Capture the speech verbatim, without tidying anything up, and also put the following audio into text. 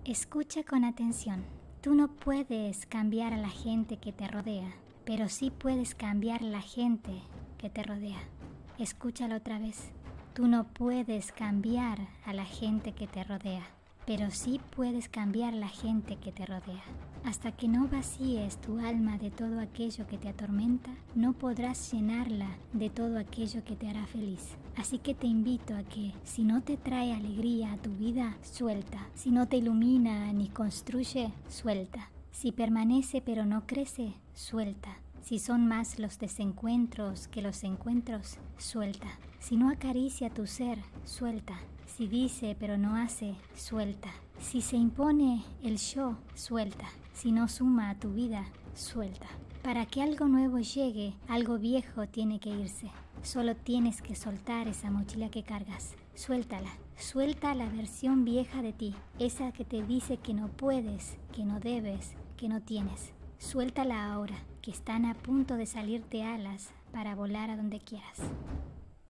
Escucha con atención. Tú no puedes cambiar a la gente que te rodea, pero sí puedes cambiar la gente que te rodea. Escúchalo otra vez. Tú no puedes cambiar a la gente que te rodea, pero sí puedes cambiar la gente que te rodea. Hasta que no vacíes tu alma de todo aquello que te atormenta, no podrás llenarla de todo aquello que te hará feliz. Así que te invito a que, si no te trae alegría a tu vida, suelta. Si no te ilumina ni construye, suelta. Si permanece pero no crece, suelta. Si son más los desencuentros que los encuentros, suelta. Si no acaricia tu ser, suelta. Si dice pero no hace, suelta. Si se impone el yo, suelta. Si no suma a tu vida, suelta. Para que algo nuevo llegue, algo viejo tiene que irse. Solo tienes que soltar esa mochila que cargas. Suéltala. Suelta la versión vieja de ti, esa que te dice que no puedes, que no debes, que no tienes. Suéltala ahora, que están a punto de salirte alas para volar a donde quieras.